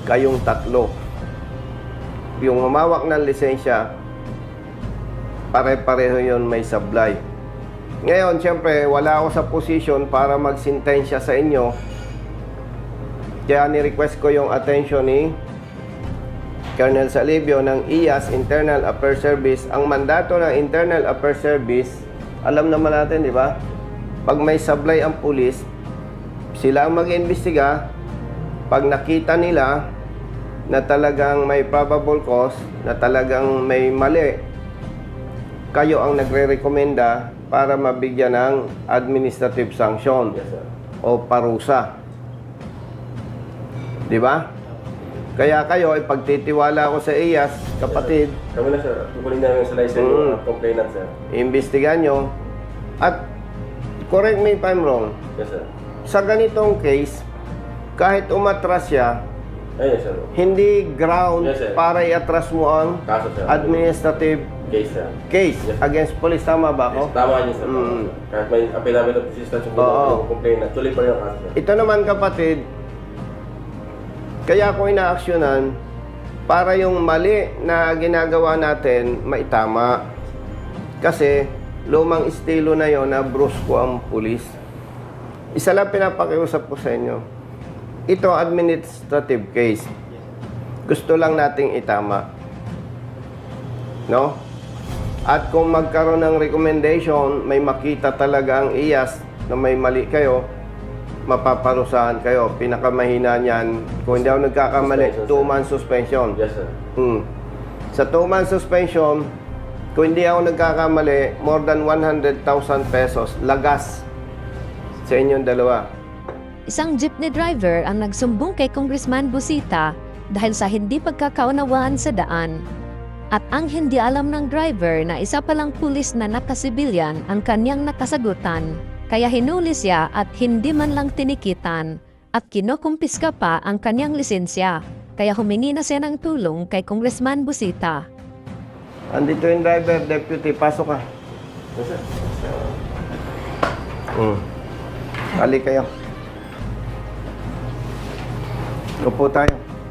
kayong tatlo. Yung humawak ng lisensya, pare-pareho yun may sablay. Ngayon, siyempre, wala ako sa posisyon para magsintensya sa inyo. Kaya ni-request ko yung attention ni Colonel Salibio ng IAS, Internal Affairs Service. Ang mandato ng Internal Affairs Service, alam naman natin, di ba? Pag may sablay ang pulis, sila ang mag-iimbestiga. Pag nakita nila na talagang may probable cause, na talagang may mali, kayo ang nagre-rekomenda para mabigyan ng administrative sanction. Yes, sir. O parusa. Di ba? Kaya kayo, ipagtitiwala ko sa IAS, kapatid. Yes, kami na, sir. Kukunin namin sa license yung complainant, sir. Iimbestigahan nyo. At, correct me if I'm wrong, Yes, sir. sa ganitong case, kahit umatras siya, Ay, yes, sir. hindi ground Yes, sir. para i-atras mo ang Kaso, sir. administrative Case, sir. case Yes. against police. Tama ba ako? Yes, tama niyo, sir. Tama, sir. Kahit may affidavit of resistance yung complainant, tuloy pa rin ang kaso, sir. Ito naman, kapatid, kaya ako inaaksyonan para yung mali na ginagawa natin maitama. Kasi lumang estilo na yon na brusko ang pulis. Isa lang pinapakiusap ko sa inyo. Ito administrative case. Gusto lang nating itama. No? At kung magkaroon ng recommendation, may makita talaga ang IAS na may mali kayo, mapaparusahan kayo. Pinakamahina niyan, kung hindi ako nagkakamali, 2-month suspension. Yes, sir. Sa 2-month suspension, kung hindi ako nagkakamali, more than 100,000 pesos lagas sa inyong dalawa. Isang jeepney driver ang nagsumbong kay Congressman Busita dahil sa hindi pagkakaunawaan sa daan. At ang hindi alam ng driver na isa palang pulis na nakasibilyan ang kanyang nakasagutan. Kaya hinuli siya at hindi man lang tinikitan at kinokumpiska pa ang kanyang lisensya. Kaya humingi na siya ng tulong kay Congressman Busita. Andito yung driver, deputy, pasok ka. Yes, sir. Kali kayo. Upo tayo.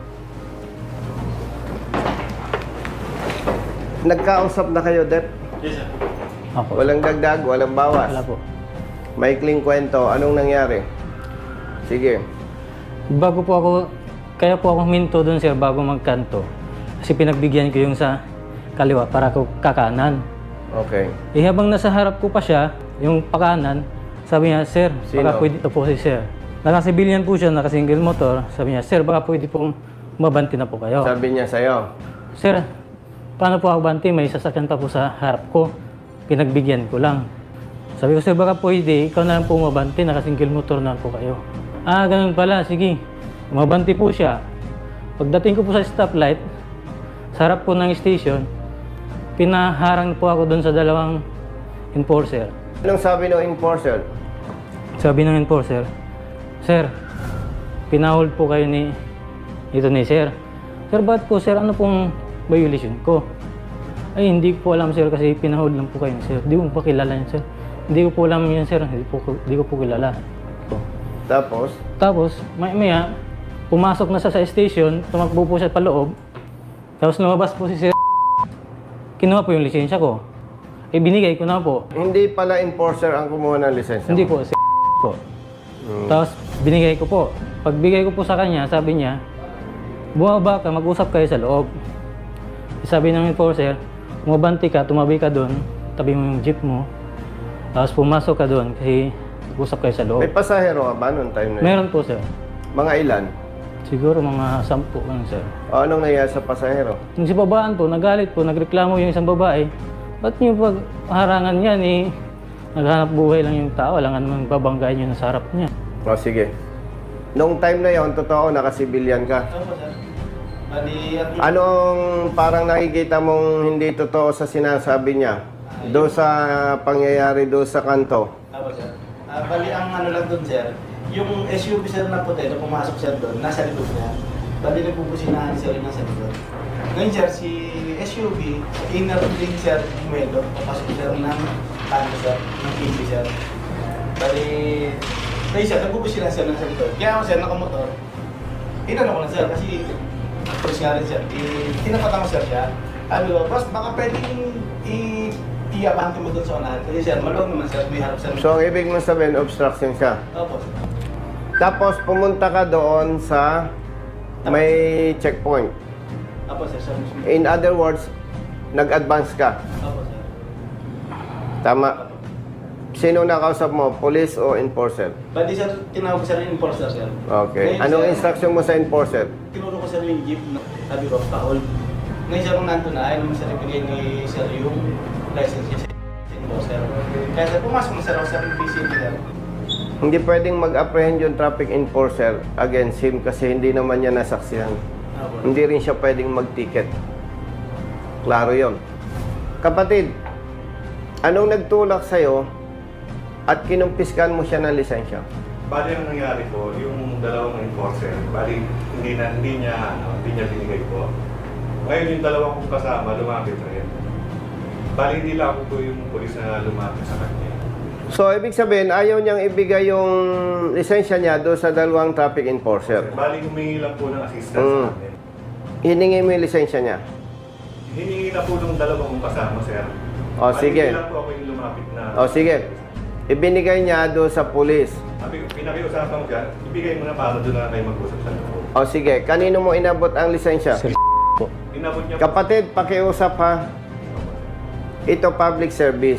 Nagkausap na kayo, Dep? Yes, sir. Opo. Walang dagdag, walang bawas. Wala po. Maikling kwento, anong nangyari? Sige. Bago po ako, kaya po ako huminto doon sir bago magkanto. Kasi pinagbigyan ko yung sa kaliwa para ko kakanan. Okay. Habang nasa harap ko pa siya, yung pakanan, sabi niya, sir, Sino? baka pwede ito po si sir. Nakasibilyan po siya, nakasingle motor. Sabi niya, sir, baka pwede pong mabanti na po kayo. Sabi niya sa'yo, Sir, paano po ako banti? May sasakyan pa po sa harap ko. Pinagbigyan ko lang. Sabi ko, sir, baka pwede, ikaw na lang po mabanti, nakasingle motor na po kayo. Ah, ganun pala, sige. Mabanti po siya. Pagdating ko po sa stoplight, sa harap po ng station, pinaharang po ako doon sa dalawang enforcer. anong sabi ng enforcer? Sabi ng enforcer, sir, pinahold po kayo ni sir. Sir, bakit po sir, ano pong violation ko? Ay, hindi ko alam sir kasi pinahold lang po kayo sir. Hindi ko pa kilala yan sir. Hindi ko po alam yan sir, hindi ko po kilala. Tapos, maya, pumasok na siya sa station, tumakbo po siya paloob. Tapos lumabas po si sir. Kinuha po yung lisensya ko. Eh, binigay ko na po. hindi pala enforcer ang kumuha ng lisensya Hindi mo? po, si po. Tapos binigay ko po. Pagbigay ko po sa kanya, sabi niya, bumaba ka, mag-usap kayo sa loob. Sabi ng enforcer, umabanti ka, tumabi ka doon, tabi mo yung jeep mo. Tapos pumasok ka doon kasi mag-usap kayo sa loob. May pasahero ka ba noong time na yun? Meron po sir. Mga ilan? Siguro mga 10 lang sir. O anong nangyari sa pasahero? Yung si babaan po, nagalit po, nagreklamo yung isang babae. Ba't yung pagharangan niya ni naghanap buhay lang yung tao, alangan namang babanggain yun sa harap niya. O sige. Noong time na yon, totoo, nakasibilyan ka. Opo, sir. Anong parang nakikita mong hindi totoo sa sinasabi niya? Doon sa pangyayari doon sa kanto. Opo, sir. Bali, ang ano lang doon, sir, yung SUV, sir, na puti, na pumasok, sir, doon, nasa likod niya. Bali, nagpupusinahan sir, nasa likod. Ngayon, sir, si SUV, inner ring, sir, Melo, papasok, sir, ng kanto, sir, ng TV, sir. Bali, tayo, sir, nagpupusinahan, sir, nasa likod. Kaya ako, sir, nakamotor. inano ko lang sir, kasi pulis nga rin sir, tinapatan ko sir siya. Sabi ko, boss, baka pwedeng i-abante mo doon sa unahan. Kasi sir, maluwag naman sir, may harap sir. So, ang ibig mo sabihin, obstruction siya. Opo sir. Tapos, pumunta ka doon sa may checkpoint. Opo sir, sir. In other words, nag-advance ka. Opo sir. Tama. Sino nakausap mo? Police o enforcer? Bali sir, tinawag ko sir yung enforcer sir. Okay. Ngayon, Anong sir, instruction mo sa enforcer? tinuro ko sir yung jeep na sabi ko, pa-hold. Ngayon sir, kung nandun na, ayaw naman sir ibigay ni sir yung license niya sa enforcer. Kaya sir, pumasok na sir ako sir yung PCP sir. Hindi pwedeng mag-apprehend yung traffic enforcer against him kasi hindi naman niya nasaksihan. Opo. Hindi rin siya pwedeng mag-ticket. Klaro yon. Kapatid, anong nagtulak sa'yo at kinumpiskan mo siya ng lisensya? Bali ang nangyari po, yung dalawang enforcer, bali hindi niya binigay po. Ngayon yung dalawang kong kasama, lumapit rin. Bali hindi lang ako po yung polis na lumapit sa kanya. So, ibig sabihin, ayaw niyang ibigay yung lisensya niya doon sa dalawang traffic enforcer. Bali humingi lang po ng assistance sa amin. Hiningi mo yung lisensya niya. Hiningi na po ng dalawang kong kasama, sir. O, Bali, sige. Hindi lang po ako yung lumapit na. O, sige. Ibinigay niya doon sa pulis. Sabi ko, pinakiusapan ko dyan, ibigay mo na para doon na kayo mag-usap sa loob. O, sige. Kanino mo inabot ang lisensya? Inabot niya po. Kapatid, pakiusap ha. Ito public service.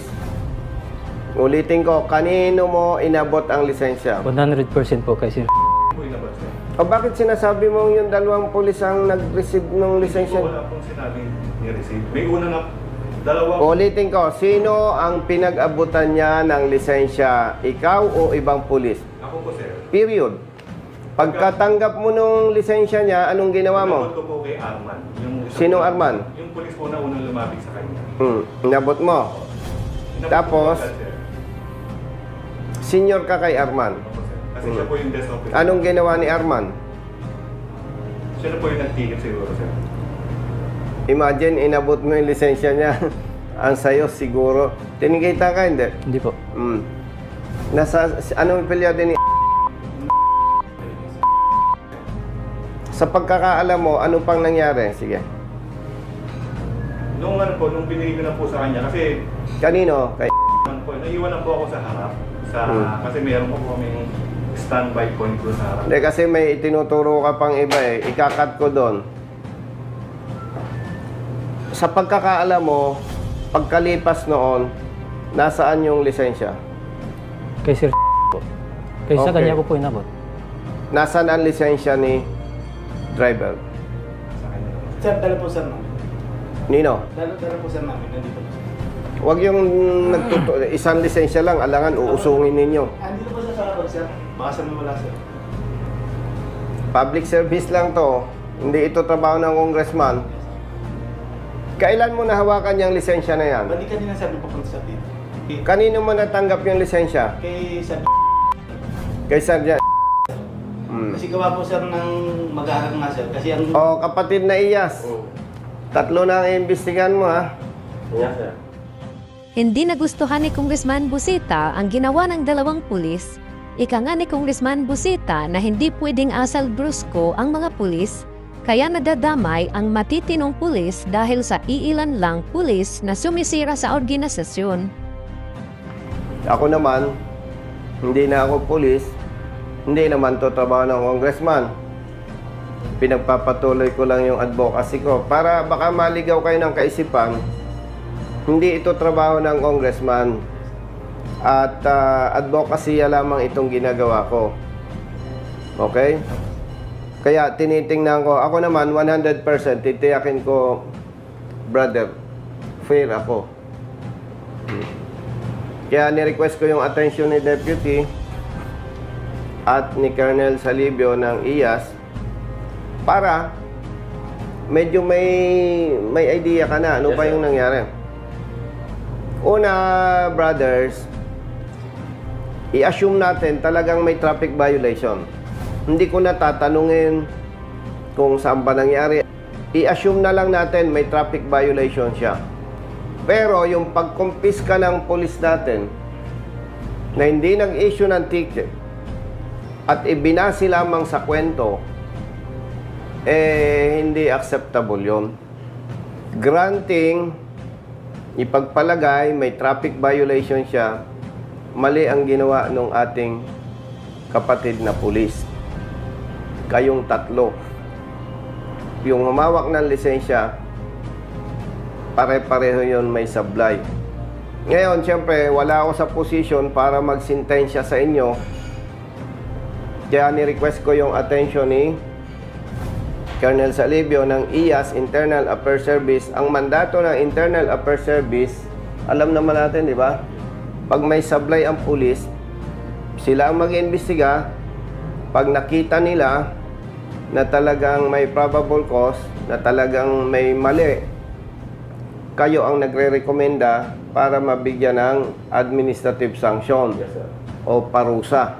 Ulitin ko, kanino mo inabot ang lisensya? 100% po kay Sir. Po inabot, sir. O bakit sinasabi mo yung dalawang pulis ang nag-receive ng Hindi lisensya? po, wala pong sinabi ni-receive. May una na dalawang... Ulitin ko, sino ang pinag-abutan niya ng lisensya? Ikaw o ibang pulis? Ako po, sir. Period. Pagkatanggap mo nung lisensya niya, anong ginawa mo? Inabot ko po kay Arman. Yung isang- Sino Arman? Yung pulis po na unang lumapit sa kanya. Inabot mo. Inabot Tapos? ko po agad, sir. Senior ka kay Arman. Opo, sir. Kasi siya po yung desk officer. Anong ginawa ni Arman? Siya na po yung nag-ticket siguro, sir. Imagine, inabot mo yung lisensya niya. Ang sayo, siguro. Tinigita ka, hindi? Hindi po. Anong pilyado ni Sa pagkakaalam mo, ano pang nangyari? Sige. Nung ano po, nung binigay ko na po sa kanya, kasi Kanino? Kay po, naiwan lang po ako sa harap. Kasi meron po kaming standby point po sa harap. Hindi, kasi may itinuturo ka pang iba eh. Ikakat ko doon. Sa pagkakaalam mo, pagkalipas noon, nasaan yung lisensya? Kay Sir po. Kay sa Okay. kanya ko po inabot. Nasaan ang lisensya ni driver? Sa kanya. Sir, dala po sir namin. Nino? Dala po sir namin, nandito po sir. Huwag yung isang lisensya lang, alangan uusungin ninyo. Andito po sir sa labag sir. Baka sa may wala sir. Public service lang to. Hindi ito trabaho ng congressman. Kailan mo nahawakan yung lisensya na yan? Bali kanina sir, papunta sa dito. Kanino mo natanggap yung lisensya? Kay sir. Kay Sergeant. Kasi gawa po sir ng mag-aaral nga sir. Kasi ang... O, kapatid na Iyas. Tatlo na ang iimbestigahan mo, ha? Yes, sir. Hindi nagustuhan ni Congressman Busita ang ginawa ng dalawang pulis. Ika nga ni Congressman Busita na hindi pwedeng asal brusko ang mga pulis, kaya nadadamay ang matitinong pulis dahil sa iilan lang pulis na sumisira sa organisasyon. Ako naman, hindi na ako pulis. Hindi naman to trabaho ng congressman. Pinagpapatuloy ko lang yung advocacy ko para baka maligaw kayo ng kaisipan. Hindi ito trabaho ng congressman at advocacy lamang itong ginagawa ko. Okay? Kaya tinitingnan ko, ako naman 100% titiyakin ko, brother, fair ako. Kaya ni-request ko yung attention ni Deputy at ni Colonel Salibio ng IAS para medyo may idea ka na ano Yes, pa sir. yung nangyari. Una, brothers, i-assume natin talagang may traffic violation. Hindi ko na tatanungin kung saan ba nangyari. I-assume na lang natin may traffic violation siya. Pero yung pagkumpiska ng polis natin na hindi nag-issue ng ticket at ibinasi lamang sa kwento hindi acceptable yon. Granting, ipagpalagay, may traffic violation siya, mali ang ginawa ng ating kapatid na pulis. Kayong tatlo. Yung humawak ng lisensya, pare-pareho yon may sablay. Ngayon, siyempre, wala ako sa posisyon para magsintensya sa inyo. Kaya ni-request ko yung attention ni Colonel Salibio ng IAS, Internal Affairs Service. Ang mandato ng Internal Affairs Service, alam naman natin, di ba? Pag may sablay ang pulis, sila ang mag-iimbestiga. Pag nakita nila na talagang may probable cause, na talagang may mali, kayo ang nagre-rekomenda para mabigyan ng administrative sanction Yes, sir. o parusa.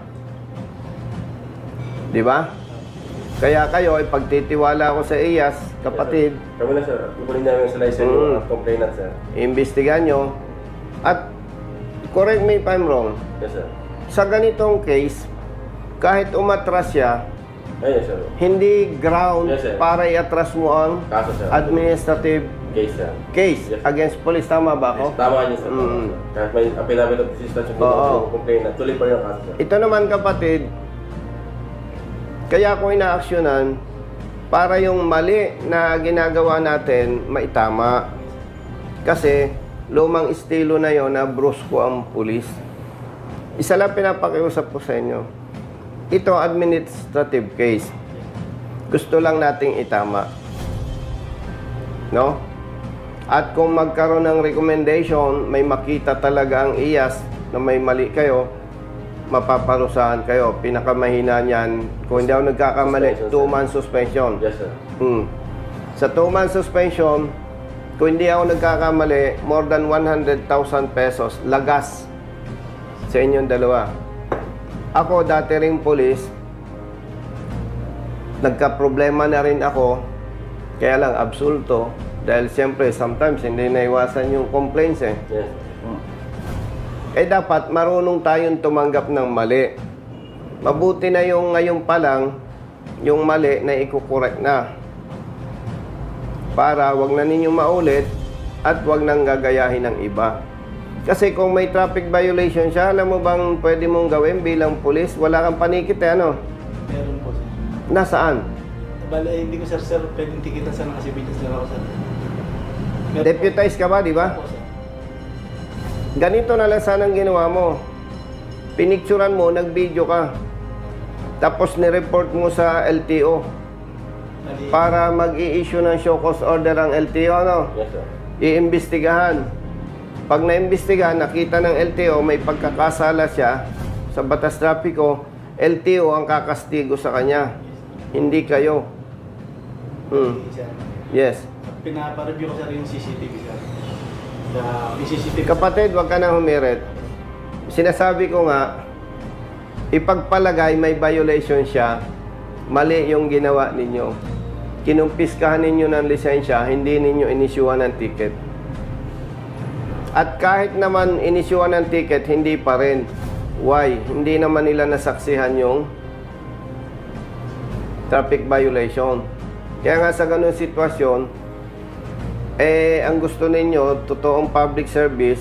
Di ba? Kaya kayo, ipagtitiwala ko sa IAS, kapatid, Kami na, sir. Ibunin namin sa license yung complainant, sir. imbestigahan nyo. At, correct me if I'm wrong, Yes, sir. sa ganitong case, kahit umatras siya, Yes, sir. hindi ground Yes, sir. para i-atras mo ang Kaso, sir. administrative Case, sir. case Yes. against police. Tama ba ako? Yes, tama niyo, sir. Tama, Mm. sir. Kahit may affidavit of resistance yung Oo. complainant, tuloy pa rin ang kaso, sir. Ito naman, kapatid, kaya ko inaaksyonan para yung mali na ginagawa natin maitama. Kasi lumang estilo na yon na brusko ang pulis. Isa lang pinapakiusap ko sa inyo. Ito administrative case. Gusto lang nating itama. No? At kung magkaroon ng recommendation, may makita talaga ang IAS na may mali kayo, mapaparusahan kayo. Pinakamahina niyan, kung hindi ako nagkakamali, Suspension, 2-month suspension. Yes, sir. Sa 2-month suspension, kung hindi ako nagkakamali, more than 100,000 pesos lagas sa inyong dalawa. Ako, dati ring pulis, nagka-problema na rin ako, kaya lang absulto, dahil siyempre, sometimes hindi naiwasan yung complaints eh. Yes. Dapat marunong tayong tumanggap ng mali. Mabuti na yung ngayon pa lang, yung mali na ikukorek na. Para wag na ninyo maulit at wag nang gagayahin ng iba. Kasi kung may traffic violation siya, alam mo bang pwede mong gawin bilang pulis? Wala kang panikit eh, ano? Meron po, sir. Nasaan? Bale, hindi ko, sir, pwedeng tikitan sa nakasibitas lang ako, sir. Meron po. Deputize ka ba, di ba? Opo, sir. Ganito na lang sanang ginawa mo. Pinicturan mo, nag-video ka. Tapos nireport mo sa LTO Bali, para mag-i-issue ng show cause order ang LTO, no? Yes, sir. Iimbestigahan. Pag naimbestigahan, nakita ng LTO may pagkakasala siya sa batas trapiko, LTO ang kakastigo sa kanya. Hindi kayo. sir. Yes. Pinapareview ko, sir, yung CCTV, sir. Yung CCTV. Kapatid, wag ka na humirit. Sinasabi ko nga, ipagpalagay may violation siya, mali yung ginawa ninyo. Kinumpiskahan ninyo ng lisensya, hindi ninyo inisyuhan ng ticket. At kahit naman inisyuhan ng ticket, hindi pa rin. Why? Hindi naman nila nasaksihan yung traffic violation. Kaya nga sa ganun sitwasyon, ang gusto ninyo, totoong public service,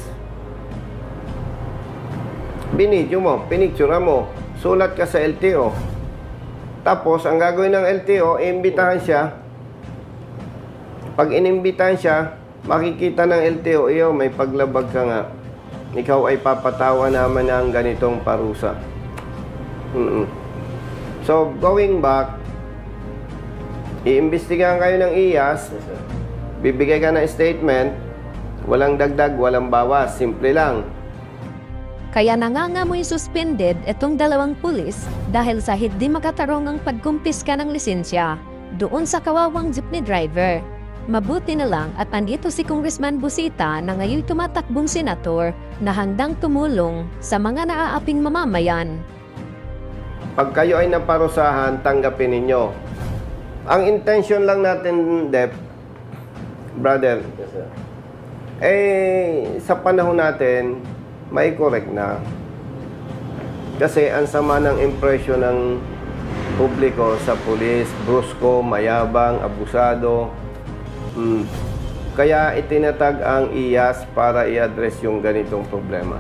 binidyo mo, pinicture mo, sulat ka sa LTO. Tapos, ang gagawin ng LTO, iimbitahan siya. Pag inimbitahan siya, makikita ng LTO, iyo, may paglabag ka nga. Ikaw ay papatawa naman ng ganitong parusa. So, going back, iimbestigahan kayo ng IAS, Yes, sir. bibigay ka ng statement, walang dagdag, walang bawas, simple lang. Kaya nangangamoy suspended itong dalawang pulis dahil sa hindi makatarong ang pagkumpiska ng lisensya doon sa kawawang jeepney driver. Mabuti na lang at andito si Congressman Busita na ngayon tumatakbong senator na handang tumulong sa mga naaaping mamamayan. Pag kayo ay naparusahan, tanggapin ninyo. Ang intention lang natin, Dep, brother, Yes, sir. sa panahon natin, may correct na. Kasi ang sama ng impression ng publiko sa pulis, brusko, mayabang, abusado. Kaya itinatag ang IAS para i-address yung ganitong problema.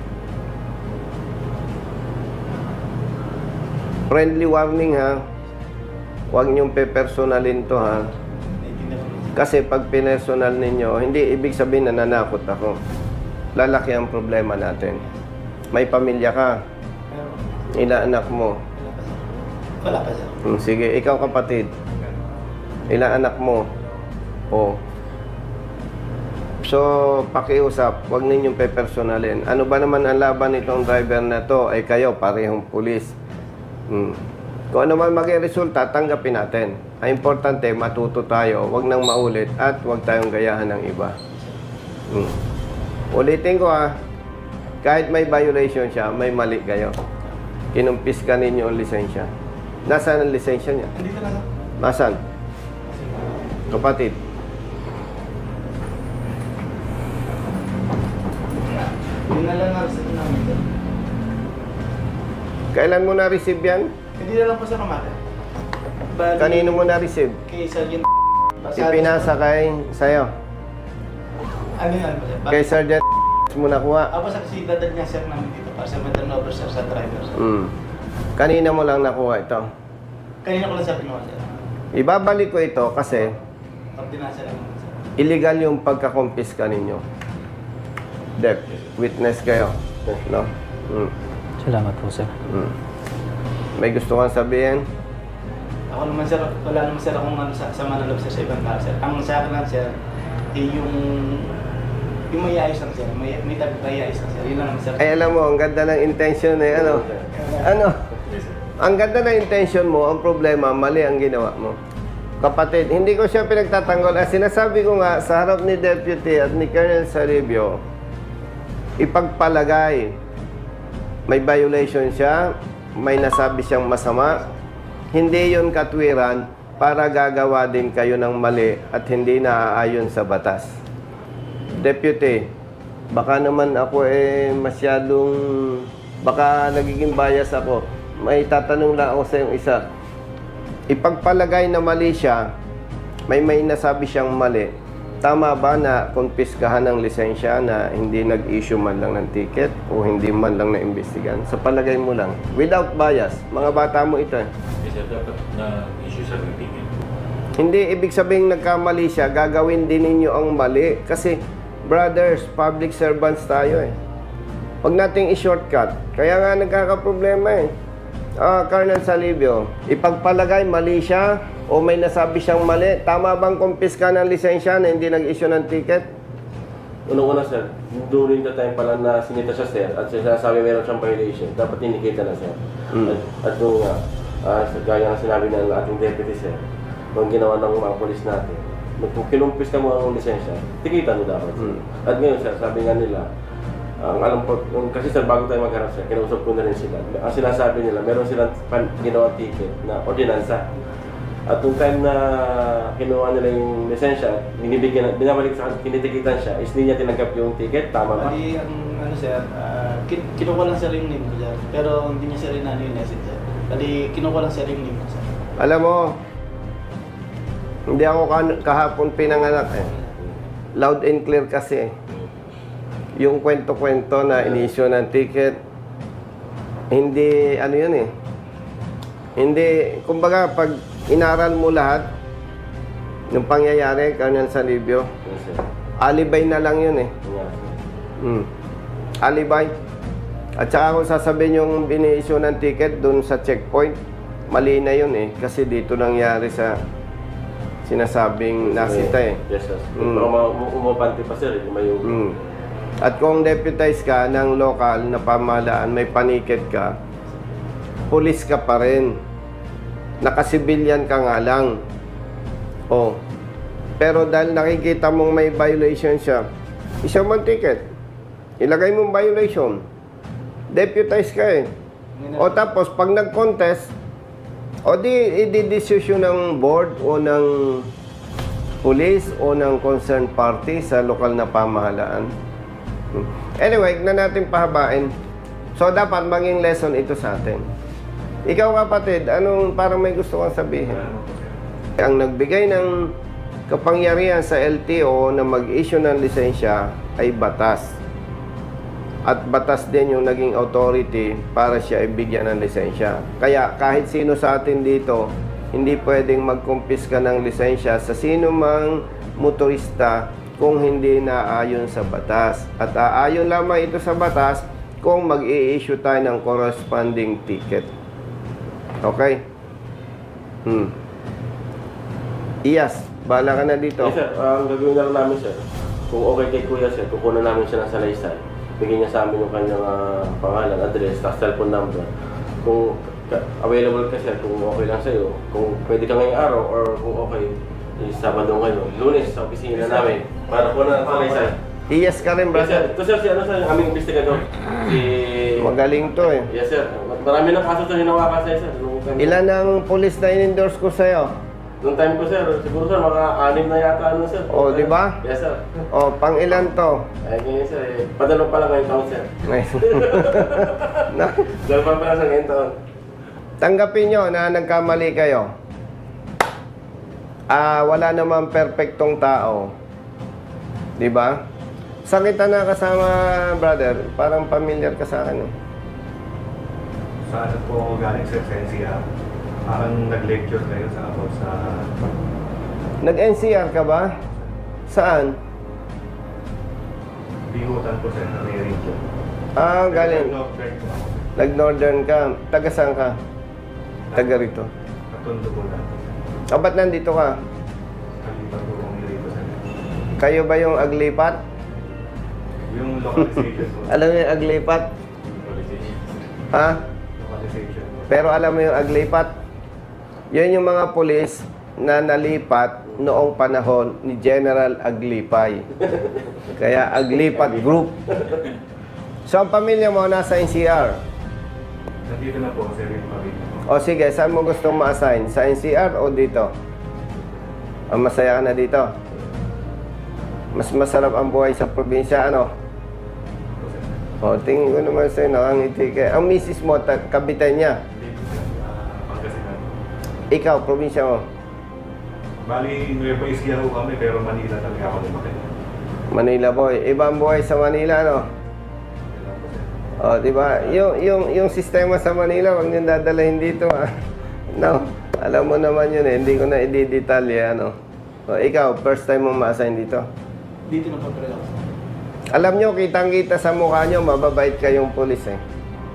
Friendly warning ha. Huwag niyong pe-personalin to ha. Kasi pag pinersonal ninyo, hindi ibig sabihin na nanakot ako. Lalaki ang problema natin. May pamilya ka. Ilang anak mo? Wala pa sir. Sige, ikaw kapatid. Ilang anak mo? Oh. So, pakiusap, huwag ninyong pe-personalin. Ano ba naman ang laban nitong driver na to? Ay kayo, parehong pulis. Kung ano man maging resulta, tanggapin natin. Ang importante, matuto tayo, huwag nang maulit at huwag tayong gayahan ng iba. Ulitin ko ha, kahit may violation siya, may mali kayo. Kinumpis ka ninyo ang lisensya. Nasaan ang lisensya niya? Andito na sir. Nasaan? Kapatid. Yun na lang na-receive namin sir. Kailan mo na-receive yan? Hindi na lang po sa kamara. Bali, Kanino mo na-receive? kay Sergeant Ipinasa kay sa'yo. Ano yan po sir? Kay Sergeant mo nakuha. Ako sa kasi dadal niya sir namin dito para sa turnover sir sa driver sir. Kanina mo lang nakuha ito. Kanina ko lang sa pinuha sir. Ibabalik ko ito kasi Ordinansa lang sir. illegal yung pagkakumpiska ninyo. Dep, witness kayo. No? Salamat po, sir. May gusto kang sabihin? Ako naman sir, wala naman sir akong ano, sa manalab sir sa ibang tao sir. Ang sa akin lang sir, yung may ayos lang sir, may tabi may ayos lang sir. Yun lang naman sir. Ay, alam mo, ang ganda ng intention eh. Ano? Ang ganda ng intention mo, ang problema, mali ang ginawa mo. Kapatid, hindi ko siya pinagtatanggol. Sinasabi ko nga, sa harap ni Deputy at ni Colonel Saribio, ipagpalagay, may violation siya, may nasabi siyang masama, hindi yun katwiran para gagawa din kayo ng mali at hindi naaayon sa batas. Deputy, baka naman ako masyadong, baka nagiging bias ako. May tatanong lang ako sa yung isa. Ipagpalagay na mali siya, may nasabi siyang mali. Tama ba na kumpiskahan ng lisensya na hindi nag-issue man lang ng ticket o hindi man lang na-imbestigan? Sa palagay mo lang, without bias, mga bata mo ito eh. Dapat na-issue sa ticket. Hindi ibig sabihin nagkamali siya, gagawin din ninyo ang mali. Kasi, brothers, public servants tayo eh. Huwag nating i-shortcut. Kaya nga nagkakaproblema eh. Colonel Salibio, ipagpalagay mali siya o may nasabi siyang mali. Tama bang kumpiska ng lisensya na hindi nag-issue ng ticket? Unang-una sir, during the time pala na sinita siya sir at sinasabi meron siyang violation, dapat indicate na sir. At yung gaya ng sinabi ng ating deputy sir, kung ginawa ng mga polis natin, kung kinumpis ka mo ang lisensya, tikitan mo dapat sir. At ngayon sir, sabi nga nila, ang alam po, kasi sir, bago tayo magharap sir, kinausap ko na rin sila. Ang sinasabi nila, meron silang ginawa ticket na ordinansa. At yung time na kinuha nila yung lisensya, binabalik sa kinitikitan siya, is hindi niya tinanggap yung ticket, tama ba? Bali, ang ano sir, kinuha lang sir yung name ko sir. Pero hindi niya sir rin ano yung message sir. Bali, kinuha lang sir yung name ko sir. Alam mo, hindi ako kahapon pinanganak eh. Loud and clear kasi. Yung kwento-kwento na inisyo ng ticket, hindi, ano yun eh. Hindi, kumbaga, pag inaral mo lahat ng pangyayari, Colonel Salibio, Yes sir. alibay na lang yun eh. Yeah, sir. Alibay. At saka kung sasabihin yung bini-issue ng ticket dun sa checkpoint, mali na yun eh. Kasi dito nangyari sa sinasabing nasita eh. Yes sir. Pero umupante pa sir, may At kung deputize ka ng lokal na pamahalaan, may paniket ka, pulis ka pa rin. Nakasibilyan ka nga lang. Oh. Pero dahil nakikita mong may violation siya, isa man ticket. Ilagay mong violation. Deputize ka eh. O tapos, pag nag-contest, o i-decision ng board o ng police o ng concerned party sa lokal na pamahalaan. Anyway, na natin pahabain. So, dapat maging lesson ito sa atin. Ikaw kapatid, anong parang may gusto kang sabihin? Ano po, sir? Ang nagbigay ng kapangyarihan sa LTO na mag-issue ng lisensya ay batas. At batas din yung naging authority para siya ibigyan ng lisensya. Kaya kahit sino sa atin dito, hindi pwedeng magkumpiska ng lisensya sa sino mang motorista kung hindi naayon sa batas. At aayon lamang ito sa batas kung mag-i-issue tayo ng corresponding ticket. Okay? Iyas, bahala ka na dito. Yes, sir. Ang gagawin na lang namin, sir, kung okay kay Kuya, sir, kukunan namin siya ng salaysay. Bigyan niya sa amin yung kanyang pangalan, address, cellphone number. Kung available ka, sir, kung okay lang sa'yo, kung pwede ka ngayong araw, or kung okay, Sabado ngayon, Lunes, sa opisina namin, para kunan ng salaysay. Iyas ka rin, Yes, sir. brother. Ito, sir, si ano, sir, yung aming investigador. Si... Magaling to eh. Yes, sir. Marami ng kaso sa hinawakan sa'yo, sir. Ilan ang pulis na in-endorse ko sa'yo? Noong time ko, sir, siguro, sir, mga 6 na yata, ano, sir. Oh, di ba? Yes, sir. O, pang ilan to? Ay, ngayon, sir, padalo pa lang ngayong taon, sir. Na, Dalo pa lang sa ngayong taon. tanggapin nyo na nagkamali kayo. Wala namang perpektong tao. Di ba? Saan kita na kasama, brother? Parang familiar ka sa akin eh. Saan po ako galing, sir, sa NCR? Parang nag-lecture kayo sa about sa... Nag-NCR ka ba? Saan? Bihutan po, sir, na may region. Galing. Nag-northern po ako. Nag-northern ka. Taga saan ka? Taga rito. Katundo po lang. Ba't nandito ka? Kalipat po kami rito, sir. Kayo ba yung aglipat? Yung localization po. Alam mo yung aglipat? Ha? Localization po. Pero alam mo yung aglipat? Yan yung mga pulis na nalipat noong panahon ni General Aglipay. Kaya Aglipat Group. So ang pamilya mo nasa NCR. Nandito na po, sir, yung pamilya ko. O sige, saan mo gusto ma-assign? Sa NCR o dito? Ang masaya ka na dito. Mas masarap ang buhay sa probinsya, ano? Po, sir. O, tingin ko naman sa'yo, nakangiti ka. Ang misis mo, kabitan niya. Hindi po, sir, Pangasinan. Ikaw, probinsya mo. Bali, Nueva Ecija ho kami, pero Manila talaga ako lumaki. Manila boy. Ibang buhay sa Manila, no? Kailan po, sir. O, di ba? Yung sistema sa Manila, wag niyong dadalhin dito, ha? No, alam mo naman yun eh. Hindi ko na i-detalye, ano? O, ikaw, first time mo ma-assign dito. Dito na pa ako. Alam nyo, kitang-kita sa mukha nyo, mababait kayong pulis, eh.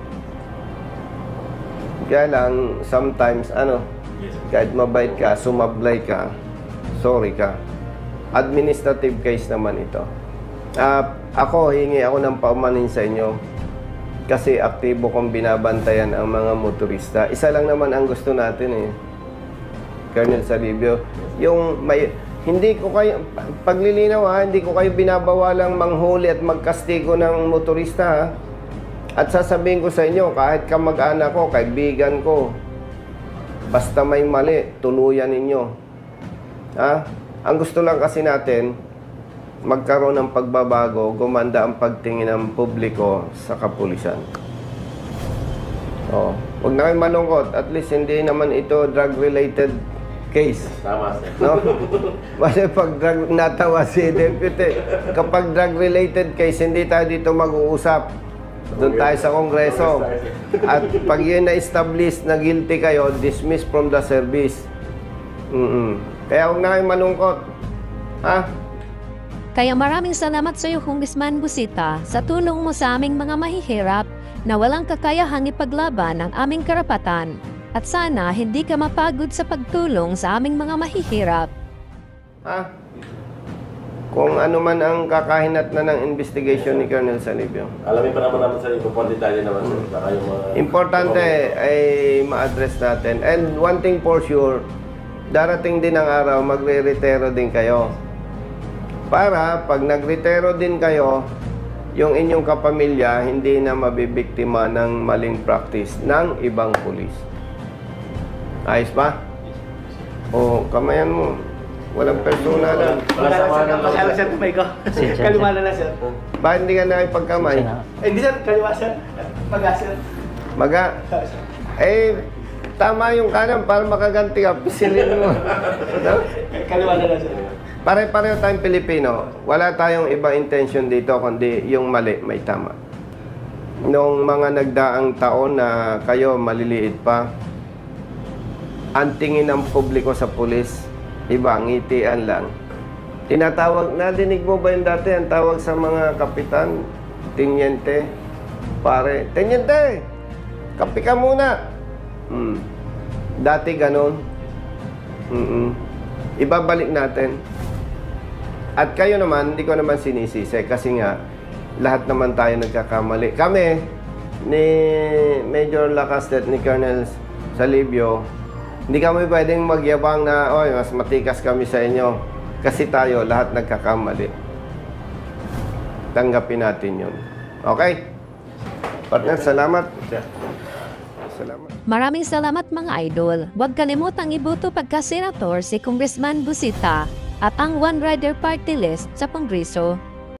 Kaya lang, sometimes, ano, kahit mabait ka, sumablay ka, sorry ka. Administrative case naman ito. Ako, hingi ako ng paumanin sa inyo kasi aktibo kong binabantayan ang mga motorista. Isa lang naman ang gusto natin eh, Colonel Salibio. Yung may, hindi ko kayo, paglilinaw ha, hindi ko kayo binabawalang manghuli at magkastigo ng motorista ha. At sasabihin ko sa inyo, kahit kamag-anak ko, kaibigan ko, basta may mali, tuluyan ninyo. Ha? Ang gusto lang kasi natin, magkaroon ng pagbabago, gumanda ang pagtingin ng publiko sa kapulisan. Oh, huwag na kayo malungkot. At least hindi naman ito drug-related case. Tama, sir. No? Kasi pag drug, natawa si Deputy, kapag drug-related case, hindi tayo dito mag-uusap. Doon tayo sa Kongreso. At pag yun na-establish na guilty kayo, dismiss from the service. Kaya huwag na kayong malungkot. Ha? Kaya maraming salamat sa iyo, Congressman Busita, sa tulong mo sa aming mga mahihirap na walang kakayahang ipaglaban ang aming karapatan. At sana hindi ka mapagod sa pagtulong sa aming mga mahihirap. Ha? Kung ano man ang kakahinat na ng investigation ni Colonel Salibio. Alamin pa naman namin sa iyo kung detalye naman, sir. Baka yung mga... Importante ay ma-address natin. And one thing for sure, darating din ang araw, magre-retero din kayo. Para pag nag-retero din kayo, yung inyong kapamilya hindi na mabibiktima ng maling practice ng ibang pulis. Ayos ba? O, kamayan mo. Walang persona lang. Wala sama na lang, Pasala sir, kamay ko. Kaliwa na lang sir. Bakit hindi ka nakipagkamay? Hindi sir, kaliwa sir. Maga sir. Maga. Eh, Tama yung kanan para makaganti ka. Pisilin mo. No? Kaliwa na lang sir. Pare-pareho tayong Pilipino. Wala tayong ibang intention dito kundi yung mali may tama. Noong mga nagdaang taon na kayo maliliit pa, ang tingin ng publiko sa pulis, iba, ngitian lang. Tinatawag, nadinig mo ba yung dati ang tawag sa mga kapitan, tenyente, pare, tenyente, kapi ka muna. Dati ganun. Ibabalik natin. At kayo naman, hindi ko naman sinisisi kasi nga, lahat naman tayo nagkakamali. Kami, ni Major Lacastet, ni Colonel Salibio, hindi kami pwedeng magyabang na, oy, mas matikas kami sa inyo. Kasi tayo, lahat nagkakamali. Tanggapin natin yun. Okay? Partner, salamat. Salamat. Maraming salamat mga idol. Huwag kalimutang iboto pagka-senator si Congressman Busita at ang One Rider Party List sa Kongreso.